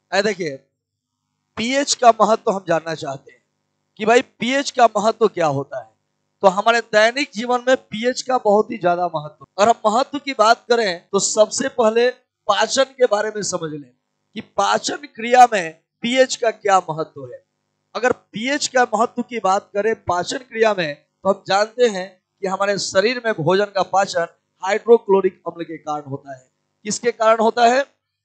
देखिए, पीएच का महत्व हम जानना चाहते हैं कि भाई पीएच का महत्व क्या होता है। तो हमारे दैनिक जीवन में पीएच का बहुत ही ज्यादा महत्व, और हम महत्व की बात करें तो सबसे पहले पाचन के बारे में समझ लें कि पाचन क्रिया में पीएच का क्या महत्व है। अगर पीएच का महत्व की बात करें पाचन क्रिया में, तो हम जानते हैं कि हमारे शरीर में भोजन का पाचन हाइड्रोक्लोरिक अम्ल के कारण होता है। किसके कारण होता है?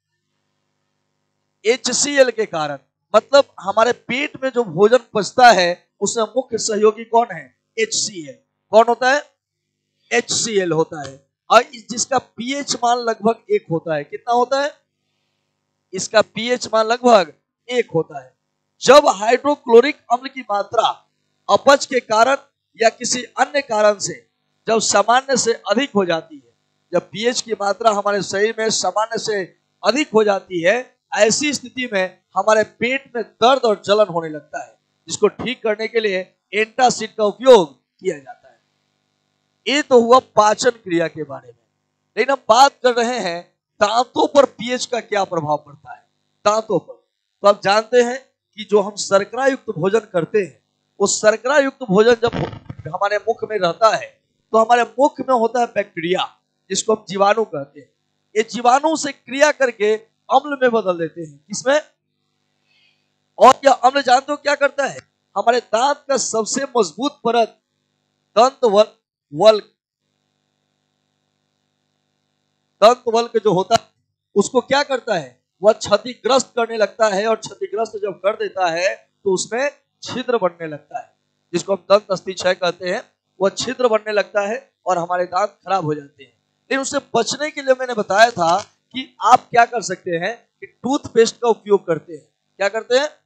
HCl के कारण। मतलब हमारे पेट में जो भोजन पचता है उसमें मुख्य सहयोगी कौन है? HCl। कौन होता है? HCl होता है। और जिसका पीएच मान लगभग 1 होता है। कितना होता है? इसका पीएच मान लगभग 1 होता है। जब हाइड्रोक्लोरिक अम्ल की मात्रा अपच के कारण या किसी अन्य कारण से जब सामान्य से अधिक हो जाती है, जब पीएच की मात्रा हमारे शरीर में सामान्य से अधिक हो जाती है, ऐसी स्थिति में हमारे पेट में दर्द और जलन होने लगता है, जिसको ठीक करने के लिए एंटासिड का उपयोग किया जाता है। ये तो हुआ पाचन क्रिया के बारे में। लेकिन हम बात कर रहे हैं दांतों पर पीएच का क्या प्रभाव पड़ता है। दांतों पर तो आप जानते हैं कि जो हम शर्करा युक्त भोजन करते हैं, वो शर्करा युक्त भोजन जब हमारे मुख में रहता है तो हमारे मुख में होता है बैक्टीरिया, जिसको हम जीवाणु कहते हैं। ये जीवाणु से क्रिया करके अम्ल में बदल देते हैं। किसमें? और यह अम्ल जानते हो क्या करता है? हमारे दांत का सबसे मजबूत परत दंत वल्क जो होता है उसको क्या करता है? वह क्षतिग्रस्त करने लगता है, और क्षतिग्रस्त जब कर देता है तो उसमें छिद्र बनने लगता है, जिसको हम दंत अस्थिक्षय कहते हैं। वह छिद्र बनने लगता है और हमारे दांत खराब हो जाते हैं। लेकिन उससे बचने के लिए मैंने बताया था कि आप क्या कर सकते हैं कि टूथपेस्ट का उपयोग करते हैं। क्या करते हैं?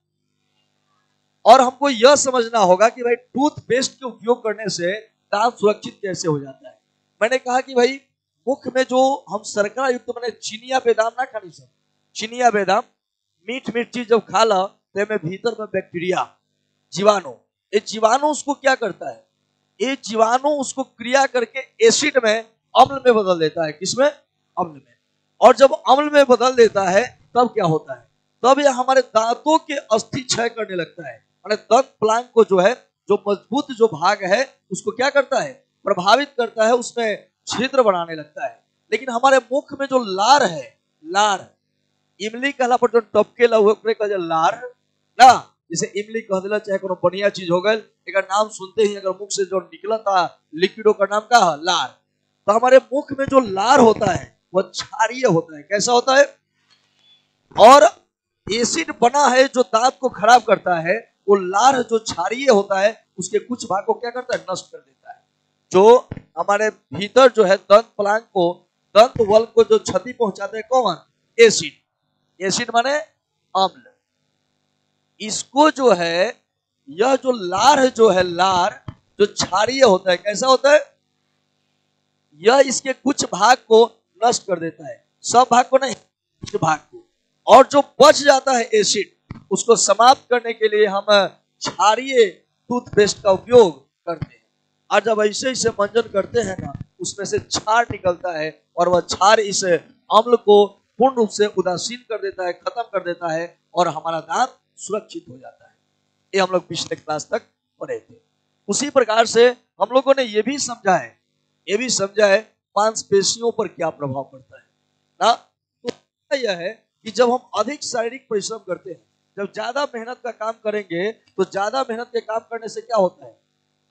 और हमको यह समझना होगा कि भाई टूथपेस्ट के उपयोग करने से दांत सुरक्षित कैसे हो जाता है। मैंने कहा कि भाई मुख में जो हम शर्करा युक्त मैंने चिनिया बेदाम ना खानी सब, चिनिया बेदाम मीठ चीज जब खा ला तो में भीतर में बैक्टीरिया जीवाणु, ये जीवाणु उसको क्या करता है? ये जीवाणु उसको क्रिया करके एसिड में अम्ल में बदल देता है। किसमें? अम्ल में। और जब अम्ल में बदल देता है तब क्या होता है? तब यह हमारे दांतों के अस्थि क्षय करने लगता है। दंत प्लांक को जो है, जो मजबूत जो भाग है उसको क्या करता है? प्रभावित करता है, उसमें छिद्र बनाने लगता है। लेकिन हमारे मुख में जो लार है, लार इमली कहला पर जो टपके ओकरे का जो लार ना, जैसे इमली कह दिला चाहे कोनो बढ़िया चीज हो गई, एक नाम सुनते ही अगर मुख से जो निकला था लिक्विडो का नाम का है लार। तो हमारे मुख में जो लार होता है वह क्षारीय होता है। कैसा होता है? और एसिड बना है जो दांत को खराब करता है, वो लार जो क्षारीय होता है उसके कुछ भाग को क्या करता है? नष्ट कर देता है। जो हमारे भीतर जो है दंत प्लांक को, दंत वल्क को जो क्षति पहुंचाते हैं कौन? एसिड। एसिड माने अम्ल। इसको जो है, यह जो लार जो है, लार जो क्षारीय होता है, कैसा होता है? यह इसके कुछ भाग को नष्ट कर देता है, सब भाग को नहीं, कुछ भाग को। और जो बच जाता है एसिड, उसको समाप्त करने के लिए हम क्षारीय टूथपेस्ट का उपयोग करते हैं। और जब ऐसे ऐसे मंजन करते हैं ना, उसमें से क्षार निकलता है, और वह क्षार इस अम्ल को पूर्ण रूप से उदासीन कर देता है, खत्म कर देता है, और हमारा दांत सुरक्षित हो जाता है। ये हम लोग पिछले क्लास तक पढ़े थे। उसी प्रकार से हम लोगों ने ये भी समझा है मांसपेशियों पर क्या प्रभाव पड़ता है ना। तो यह है कि जब हम अधिक शारीरिक परिश्रम करते हैं, जब ज्यादा मेहनत का काम करेंगे, तो ज्यादा मेहनत के काम करने से क्या होता है?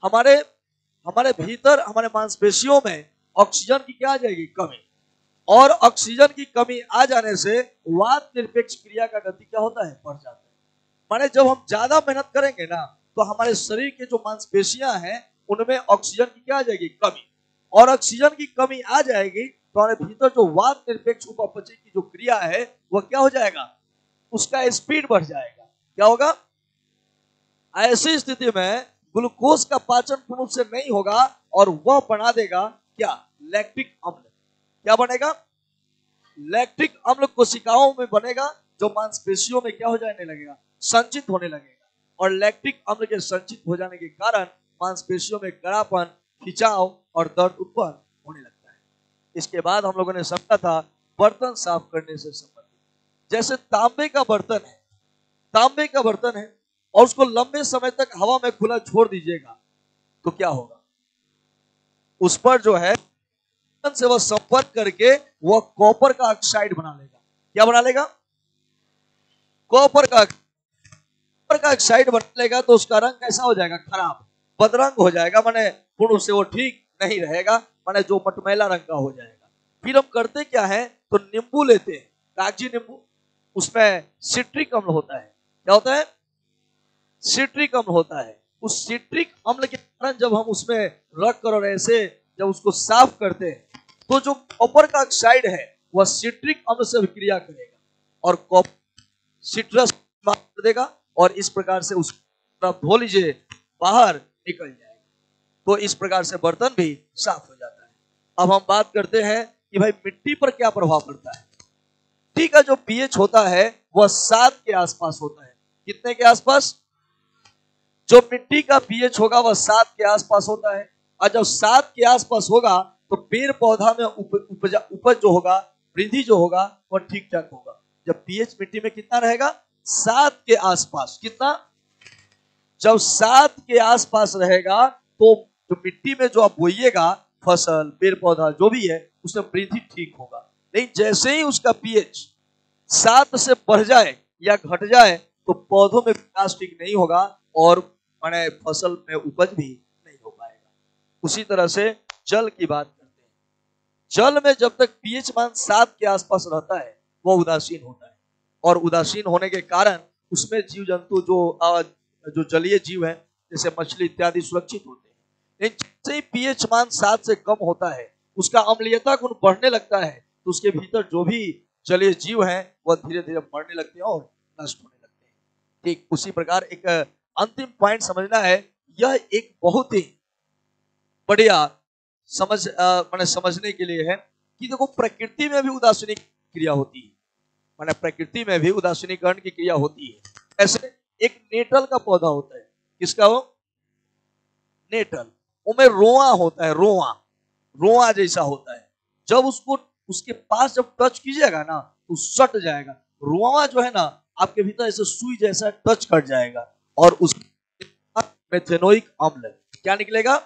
हमारे भीतर, हमारे मांसपेशियों में ऑक्सीजन की क्या आ जाएगी? कमी। और ऑक्सीजन की कमी आ जाने से वात निरपेक्ष क्रिया का गति क्या होता है? बढ़ जाता है। माने जब हम ज्यादा मेहनत करेंगे ना, तो हमारे शरीर के जो मांसपेशियां हैं उनमें ऑक्सीजन की क्या आ जाएगी? कमी। और ऑक्सीजन की कमी आ जाएगी तो हमारे भीतर जो वात निरपेक्ष उपापचय की जो क्रिया है वह क्या हो जाएगा? उसका स्पीड बढ़ जाएगा। क्या होगा? ऐसी स्थिति में ग्लूकोज का पाचन पूर्ण रूप से नहीं होगा, और वह बना देगा क्या? लैक्टिक अम्ल। क्या बनेगा? लैक्टिक अम्ल कोशिकाओं में बनेगा, जो मांसपेशियों में क्या हो जाने लगेगा? संचित होने लगेगा। और लैक्टिक अम्ल के संचित हो जाने के कारण मांसपेशियों में कड़ापन, खिंचाव और दर्द उत्पन्न होने लगता है। इसके बाद हम लोगों ने समझा था बर्तन साफ करने से संबंधित। जैसे तांबे का बर्तन है, तांबे का बर्तन है और उसको लंबे समय तक हवा में खुला छोड़ दीजिएगा तो क्या होगा, उस पर जो है से वह संपर्क करके वह कॉपर का ऑक्साइड बना लेगा। क्या बना लेगा? कॉपर का ऑक्साइड बना लेगा। तो उसका रंग कैसा हो जाएगा? खराब, बदरंग हो जाएगा, माने पूर्ण रूप से वो ठीक नहीं रहेगा, माने जो मटमैला रंग का हो जाएगा। फिर हम करते क्या है, तो नींबू लेते हैं, कागजी नींबू, उसमें सिट्रिक अम्ल होता है। क्या होता है? सिट्रिक अम्ल होता है। उस सिट्रिक अम्ल के कारण जब हम उसमें रख कर और ऐसे जब उसको साफ करते हैं तो जो कॉपर का ऑक्साइड है वह सिट्रिक अम्ल से क्रिया करेगा और कॉपर सिट्रस कर देगा और इस प्रकार से उसको धो लीजिए, बाहर निकल जाएगा। तो इस प्रकार से बर्तन भी साफ हो जाता है। अब हम बात करते हैं कि भाई मिट्टी पर क्या प्रभाव पड़ता है। मिट्टी का जो पीएच होता है वह 7 के आसपास होता है। कितने के आसपास? जो मिट्टी का पीएच होगा वह 7 के आसपास होता है। और जब 7 के आसपास होगा तो पेड़ पौधा में उपज जो होगा, वृद्धि जो होगा वह ठीक ठाक होगा। जब पीएच मिट्टी में कितना रहेगा? 7 के आसपास। कितना? जब 7 के आसपास रहेगा तो जो मिट्टी में जो आप बोइएगा फसल, पेड़ पौधा जो भी है उसमें वृद्धि ठीक होगा। लेकिन जैसे ही उसका पीएच 7 से बढ़ जाए या घट जाए तो पौधों में विकास ठीक नहीं होगा और माने फसल में उपज भी नहीं हो पाएगा। उसी तरह से जल की बात करते हैं। जल में जब तक पीएच मान 7 के आसपास रहता है वह उदासीन होता है और उदासीन होने के कारण उसमें जीव जंतु जो जलीय जीव है जैसे मछली इत्यादि सुरक्षित होते हैं। लेकिन जैसे ही पीएच मान 7 से कम होता है उसका अम्लीयता गुण बढ़ने लगता है तो उसके भीतर जो भी जलीय जीव है वह धीरे धीरे मरने लगते हैं और नष्ट होने लगते हैं। ठीक उसी प्रकार एक अंतिम पॉइंट समझना है, यह एक बहुत ही बढ़िया समझने के लिए है कि देखो प्रकृति में भी उदासीनी क्रिया होती है, माने प्रकृति में भी उदासीनीकरण की क्रिया होती है। ऐसे एक नेटल का पौधा होता है। किसका हो? नेटल। उसमें रोआ होता है, रोआ जैसा होता है। जब उसको उसके पास जब टच कीजिएगा ना तो सट जाएगा। रोआ जो है ना आपके भीतर ऐसे सुई जैसा टच कर जाएगा और उस मेथेनोइक अम्ल क्या निकलेगा?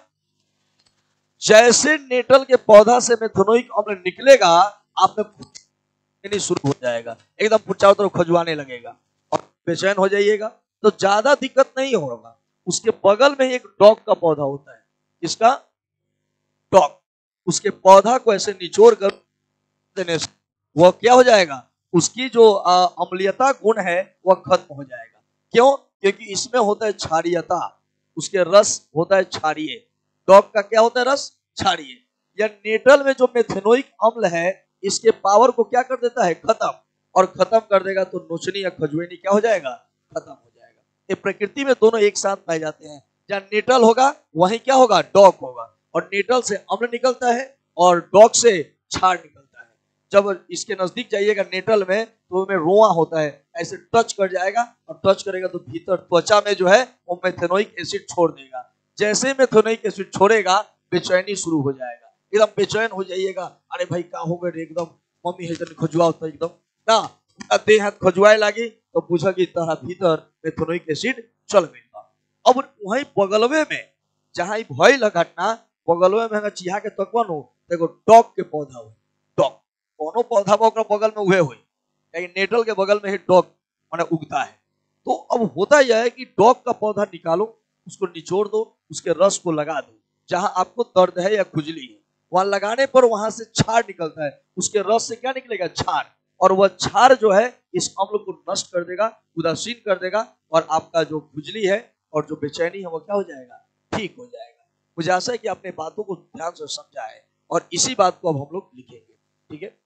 जैसे नेटल के पौधा से मेथेनोइक अम्ल निकलेगा आप में शुरू हो जाएगा, एकदम चारों तरफ खजुआने लगेगा और बेचैन हो जाइएगा। तो ज्यादा दिक्कत नहीं होगा। उसके बगल में एक डॉग का पौधा होता है। इसका डॉग, उसके पौधा को ऐसे निचोड़ कर देने से वह क्या हो जाएगा, उसकी जो अम्लीयता गुण है वह खत्म हो जाएगा। क्यों? क्योंकि इसमें होता है क्षारीयता, उसके रस होता है क्षारीय। डॉग का क्या होता है? रस क्षारीय। या नेटल में जो मेथेनोइक अम्ल है इसके पावर को क्या कर देता है? खत्म। और खत्म कर देगा तो नोचनी या खजुएनी क्या हो जाएगा? खत्म हो जाएगा। ये प्रकृति में दोनों एक साथ पाए जाते हैं। जहाँ नेटल होगा वहीं क्या होगा? डॉग होगा। और नेटल से अम्ल निकलता है और डॉग से क्षार निकलता है। जब इसके नजदीक जाइएगा नेटल में तो में रोआ होता है, ऐसे टच कर जाएगा और टच करेगा तो भीतर त्वचा में जो है वो मेथेनोइक एसिड छोड़ देगा। जैसे मेथेनोइक एसिड छोड़ेगा बेचैनी शुरू हो जाएगा, एकदम बेचैन हो जाइएगा। अरे भाई का हो गए एकदम, मम्मी है जन खजुआ होता एकदम ना देह हाथ खजुआए लागी तो पूछा कि तरह भीतर मेथेनोइक एसिड चल गई। अब वही बगलवे में जहां भइल घटना बगलवे में चिहा के तकवन हो देखो डॉग के पौधा हो। डॉग कोनो पौधा बगल में उहे हुई, लेकिन नेटल के बगल में ही डॉग माने उगता है। तो अब होता यह है कि डॉग का पौधा निकालो, उसको निचोड़ दो, उसके रस को लगा दो जहां आपको दर्द है या खुजली है। वहां लगाने पर वहां से क्षार निकलता है, उसके रस से क्या निकलेगा? क्षार। और वह क्षार जो है इस अम्ल को नष्ट कर देगा, उदासीन कर देगा और आपका जो खुजली है और जो बेचैनी है वो क्या हो जाएगा? ठीक हो जाएगा। मुझे आशा है कि आपने बातों को ध्यान से समझा है और इसी बात को अब हम लोग लिखेंगे। ठीक है।